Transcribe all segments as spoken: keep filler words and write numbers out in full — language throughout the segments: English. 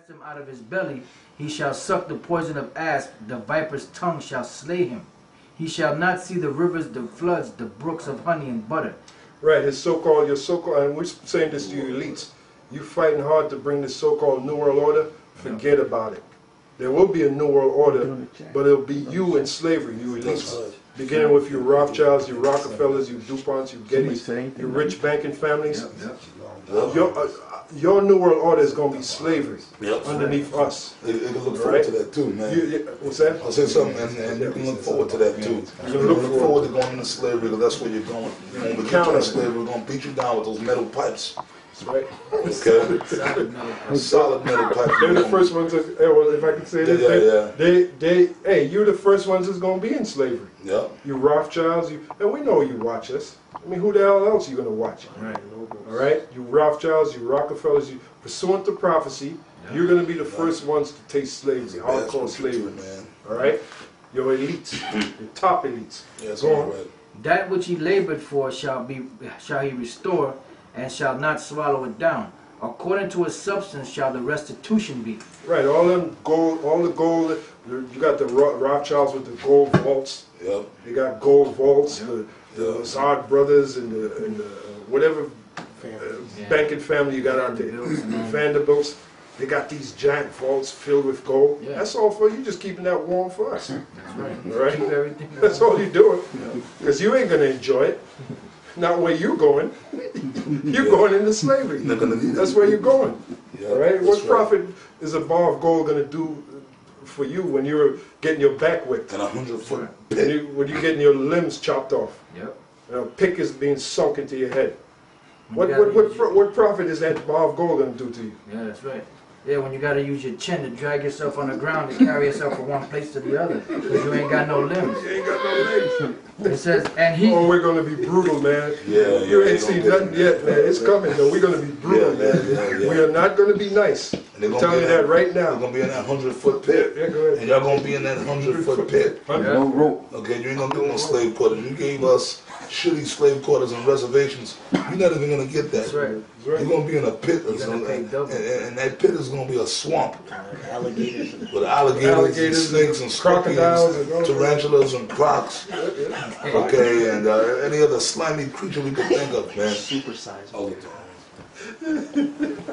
cast him out of his belly. He shall suck the poison of asp. The viper's tongue shall slay him. He shall not see the rivers, the floods, the brooks of honey and butter. Right, his so-called, your so-called, and we're saying this to you elites. You fighting hard to bring this so-called New World Order, forget about it. There will be a New World Order, but it'll be you in slavery, you elites. Beginning with your Rothschilds, your Rockefellers, your DuPonts, your Gettys, your rich banking families. Your, uh, your New World Order is going to be slavery yep. underneath us. You, you can look forward right? to that too, man. You, you, what's that? I'll say something, and, and you can look forward to that too. You can look, look forward to going into slavery because that's where you're going. When we get to slavery, we're going to beat you down with those metal pipes. That's right. Okay. Solid metal. Solid metal pipe. They're the first ones. That, hey, well, if I can say this, yeah, yeah, yeah. they, they, hey, you're the first ones that's gonna be in slavery. Yeah. You Rothschilds, you, and we know you watch us. I mean, who the hell else are you gonna watch? Right. All right. You Rothschilds, you Rockefellers, you pursuant to prophecy, yeah. you're gonna be the first ones to taste slavery, hardcore slavery, man. All right. Your elites, your top elites. Yeah, that's all right. That which he labored for shall be, shall he restore, and shall not swallow it down. According to his substance shall the restitution be. Right, all them gold, all the gold. You got the Rothschilds with the gold vaults. Yep. They got gold vaults. Yep. The, the yep. Zod brothers and the, and the uh, whatever uh, yeah. banking family you got out there, Vanderbilts. They got these giant vaults filled with gold. Yeah. That's all for you. Just keeping that warm for us. That's right. All right. Keep everything That's all you're doing. Because you ain't gonna enjoy it. Not where you're going. You're yeah. going into slavery. That's where you're going. Yeah, all right. What right. profit is a bar of gold going to do for you when you're getting your back whipped? And a hundred foot pick. When, you, when you're getting your limbs chopped off. Yep. And a pick is being sunk into your head. What what what, what, what profit is that bar of gold going to do to you? Yeah, that's right. Yeah, when you got to use your chin to drag yourself on the ground to carry yourself from one place to the other, because you ain't got no limbs. You ain't got no legs. It says, and he. Oh, we're gonna be brutal, man. Yeah, you yeah, ain't seen nothing yet, man. It's coming, though. We're gonna be brutal, yeah, man. Yeah, yeah. We are not gonna be nice. I'm telling you that right now. You're gonna be in that hundred foot pit. Yeah, go ahead. And y'all gonna be in that hundred foot pit. Yeah. No rope. Okay, you ain't gonna get no slave quarters. You gave us shitty slave quarters and reservations. You're not even gonna get that. That's right. That's right. You're gonna be in a pit, or something, and, and, and that pit is gonna be a swamp. Alligators. With alligators, alligators and snakes and crocodiles, scorpions, and tarantulas and crocs. Okay, and uh, any other slimy creature we could think of, man. Super size. All the time.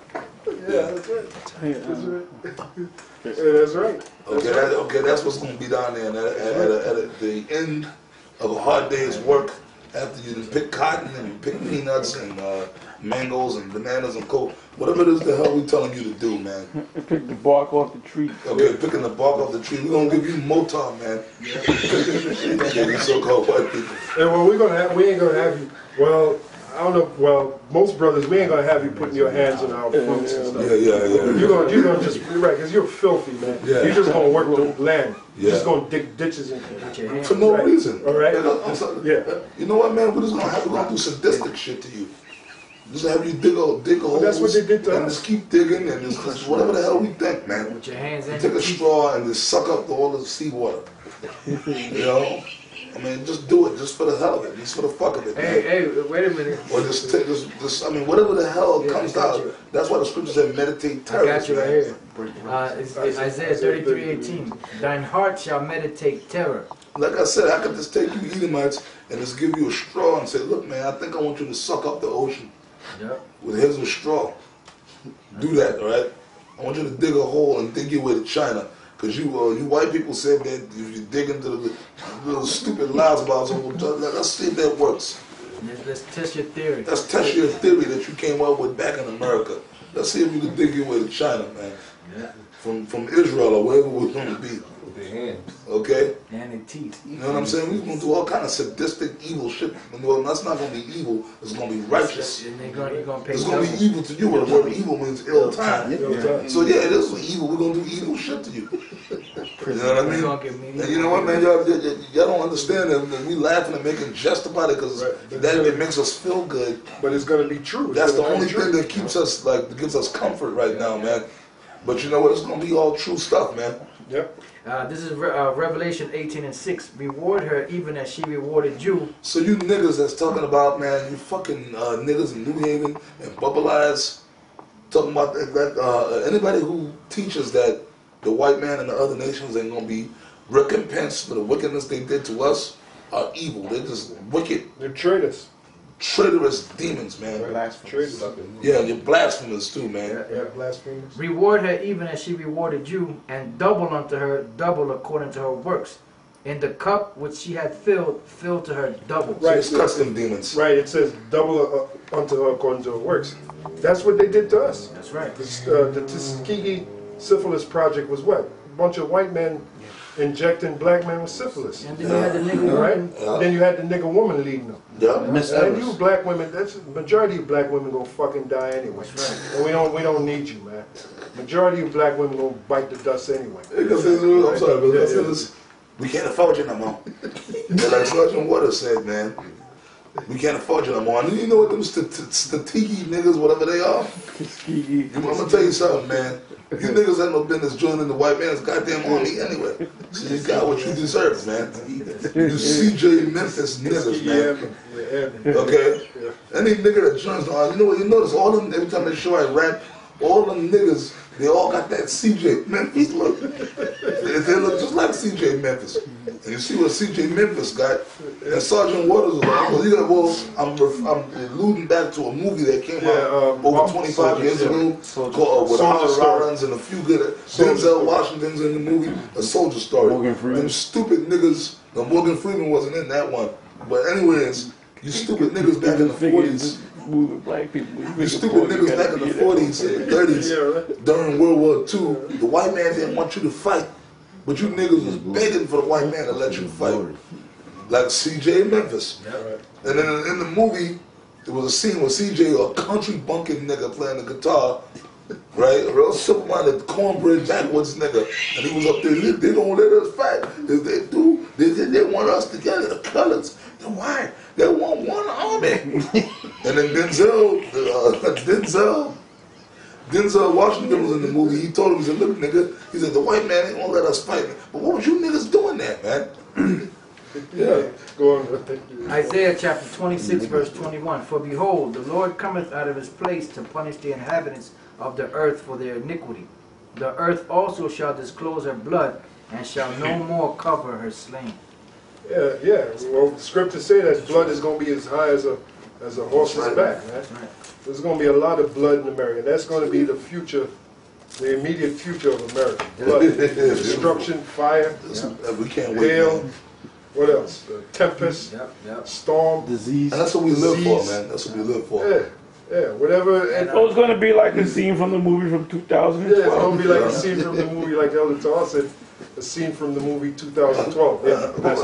Yeah, that's right. That's right. Yeah, that's right. Okay, that, okay, that's what's gonna be down there. And at, at, at, at the end of a hard day's work, after you pick cotton and you pick peanuts and uh, mangoes and bananas and coke, whatever it is the hell we telling you to do, man. Pick the bark off the tree. Okay, picking the bark off the tree. We're gonna give you Motown, man. Okay, you so-called white people. And well, we're gonna have, we ain't gonna have you. Well, I don't know. Well, most brothers, we ain't gonna have you putting your hands in our fruits and stuff. Yeah, yeah, yeah. You're gonna, you're gonna just right, because you're filthy, man. Yeah. You're just gonna work the land. Yeah. You're just gonna dig ditches and for no right. reason. All right. Yeah. You know what, man? We're just gonna have we're gonna do sadistic shit to you. Just have you dig a dig a hole. That's what they did to and us. just keep digging and just, just whatever the hell we think, man. With your hands in. Take a straw and just suck up all the seawater. You know. I mean, just do it, just for the hell of it, just for the fuck of it. Hey, man. hey, wait a minute. Or just take this, this, I mean, whatever the hell yeah, comes out. You. That's why the scripture said meditate terror. I got you right here. Uh, it's, it's Isaiah thirty-three eighteen. Thine heart shall meditate terror. Like I said, I could just take you Edomites and just give you a straw and say, look, man, I think I want you to suck up the ocean. Yep. With here's a straw. Do that, all right? I want you to dig a hole and dig your way to China. Because you uh, you white people said that if you dig into the little stupid lies about it, let's see if that works. Let's test your theory. Let's test your theory that you came up with back in America. Let's see if you can dig your way to China, man. Yeah. From from Israel or wherever we're going to be. With their hands. Okay? And their teeth. You know what I'm saying? We're going to do all kind of sadistic, evil shit. Well, that's not going to be evil. It's going to be righteous. And they're gonna, you're gonna pay it's going to be evil to you. The word evil means ill time. Yeah. So yeah, it is evil. We're going to do evil shit to you. You know what I mean? And you know what, man? Y'all, y'all don't understand that we laughing and making jest about it because right. that it makes us feel good. But it's going to be true. That's the only thing that keeps us, like, that gives us comfort right now, man. But you know what? It's going to be all true stuff, man. Yep. Uh, this is uh, Revelation eighteen and six. Reward her even as she rewarded you. So you niggas that's talking about, man, you fucking uh, niggas in New Haven and Bubble Eyes, talking about that, that uh, anybody who teaches that the white man and the other nations ain't gonna be recompensed for the wickedness they did to us are evil. They're just wicked, They're traitors. traitorous demons, man. Traitors. Yeah, you're blasphemous too, man. Yeah, blasphemers. Reward her even as she rewarded you, and double unto her, double according to her works. In the cup which she had filled, fill to her double. So it's custom demons. Right, it says double uh, unto her according to her works. That's what they did to us. That's right. This, uh, the Tuskegee Syphilis Project was what? A bunch of white men injecting black men with syphilis. And then you had the nigga Right? woman. Yeah. Then you had the nigga woman leading them. Yeah. Miss And you Evers. black women, that's majority of black women gonna fucking die anyway. That's right. And we don't we don't need you, man. Majority of black women gonna bite the dust anyway. Because it's- I'm sorry, but that's this. We can't afford you no more. And like Sergeant Waters said, man, we can't afford you no more. And you know what them st- st- Strategi niggas, whatever they are? I'm gonna tell you something, man. You niggas ain't no business joining the white man's goddamn army anyway. So you got what you deserve, man. You C J Memphis niggas, man. Yeah, Okay? Any nigga that joins the army, you know what you notice? All them, every time they show I rap, all them niggas, they all got that C J Memphis look. They, they look just like C J Memphis. And you see what C J Memphis got, and Sergeant Waters was like, well, you know, well I'm, ref- I'm alluding back to a movie that came Yeah, out um, over um, twenty-five years Soldier ago Story. called, uh, with Soldier Howard Story. Rollins and a few good, Soldier Denzel Story. Washington's in the movie, A Soldier Story. Morgan Freeman. Them stupid niggas, no, Morgan Freeman wasn't in that one. But anyways, you stupid niggas back in the forties, Moving black people. you stupid niggas back in the forties and thirties, Yeah, right. during World War Two, the white man didn't want you to fight, but you niggas was begging for the white man to let you fight. Like C J Memphis. Right. And then in the movie, there was a scene where C J, a country bunking nigga playing the guitar, right? A real simple-minded cornbread backwoods nigga. And he was up there, they, they don't let us fight. If they do, they, they, they want us together, the colors. Then why? They want one army. And then Denzel, uh, Denzel, Denzel Washington was in the movie. He told him, he said, look, nigga, he said, the white man ain't gonna let us fight. But what was you niggas doing that, man? Yeah. Go on with it. Isaiah chapter twenty-six, verse twenty-one. For behold, the Lord cometh out of his place to punish the inhabitants of the earth for their iniquity. The earth also shall disclose her blood, and shall no more cover her slain. Yeah, yeah. Well, the scriptures say that blood is going to be as high as a as a horse's back, man. Right. There's going to be a lot of blood in America. That's going to be the future, the immediate future of America. Blood, destruction, fire, We can't wait, hail. man. What else? Uh, tempest, Yep, yep. storm. Disease. And that's what we live for, Disease. man. That's what we live for. Yeah, yeah. Whatever. And, So it's gonna be like the scene from the movie from two thousand yeah, it's twelve. going to be like a scene from the movie, like Elder Tar said, a scene from the movie two thousand twelve. Yeah, that's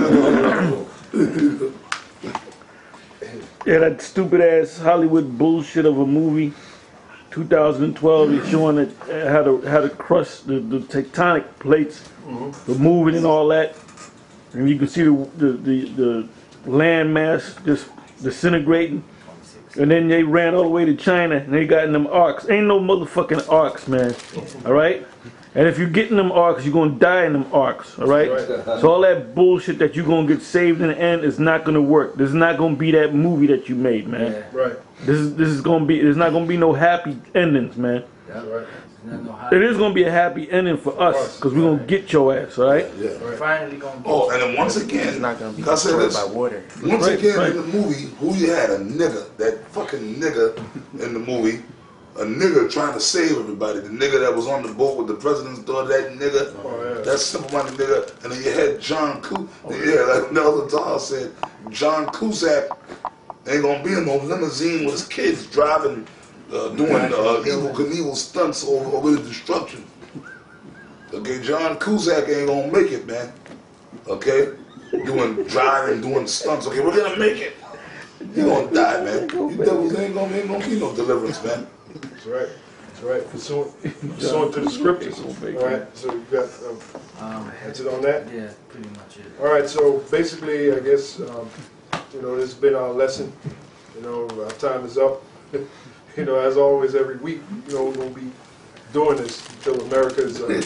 Yeah, that stupid ass Hollywood bullshit of a movie. two thousand twelve is showing it uh, how to how to crush the, the tectonic plates, the moving and all that, and you can see the the the, the land mass just disintegrating. And then they ran all the way to China and they got in them arcs. Ain't no motherfucking arcs, man. All right. And if you get in them arcs, you're gonna die in them arcs. All right. Right. So all that bullshit that you're gonna get saved in the end is not gonna work. This is not gonna be that movie that you made, man. Yeah, right. This is this is gonna be. There's not gonna be no happy endings, man. yep. Right. There's no It is gonna be a happy ending for us because we're gonna get your ass, all right? Yeah. We're finally gonna be. Oh, and then once again, It's not gonna be I say destroyed this. by water. Once Right, again right. in the movie, who you had a nigga, that fucking nigga in the movie, a nigga trying to save everybody. The nigga that was on the boat with the president's daughter, that nigga, Oh, yeah. that simple-minded nigga. And then you had John Cusack. Yeah, like Nelson Tar said, John Cusack ain't gonna be in no limousine with his kids driving, uh, doing uh, evil Knievel stunts over, over the destruction. Okay, John Cusack ain't gonna make it, man. Okay, doing driving, doing stunts. Okay, we're gonna make it. You gonna die, man. You devils ain't gonna, ain't gonna be no deliverance, man. That's right. That's right. Pursuant, pursuant to the scriptures. All right. So you got. Um, Um, that's it on that. yeah, pretty much it. All right, so basically, I guess, um, you know, this has been our lesson. You know, our time is up. You know, as always, every week, you know, we're going to be doing this until America's. Uh,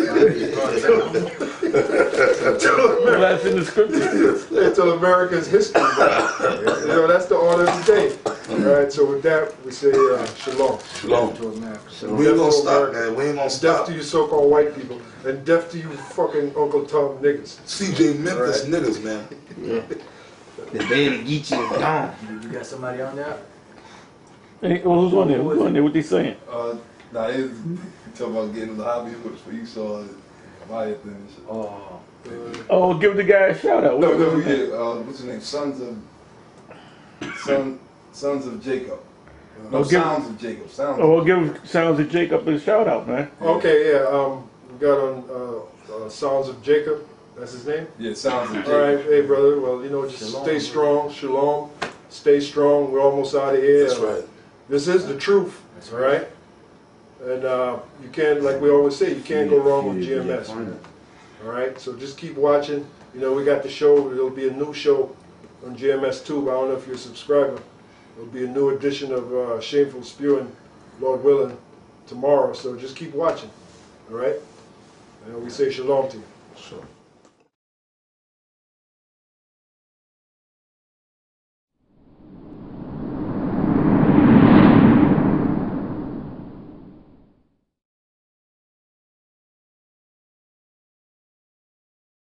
Well, that's in the scripture. until America's history. You know, that's the order of the day. All right. So with that, we say uh, shalom. Shalom. To America. We ain't gonna Death to stop, America. man. We ain't gonna Death stop. to you so-called white people, and death to you fucking Uncle Tom niggas. C J Memphis Right. niggas, man. The day to get you is gone. You got somebody on there? Hey, well, who's on there? Who's on there? What they saying? Uh, nah, they talking about getting in the hobby which for you saw Leviathan and shit. Oh. Oh, give the guy a shout out. No, no, yeah, uh, what's his name? Sons of Son, Sons of Jacob. No, Oh, give- Sounds of Jacob. Sounds. Oh, of give Sounds of Jacob a shout out, man. Okay, yeah. Um, we got on uh, uh, Songs of Jacob. That's his name. Yeah, Sounds of Jacob. All right, hey brother. Well, you know, just Shalom. stay strong. Shalom. Stay strong. We're almost out of here. That's Uh, right. This is the truth. That's All right. And uh, you can't, like we always say, you can't go wrong with G M S. All right. So just keep watching. You know, we got the show. There'll be a new show on G M S Tube. I don't know if you're a subscriber. There'll be a new edition of uh, Shameful Spewing, Lord willing, tomorrow. So just keep watching. All right. And we say shalom to you. Sure.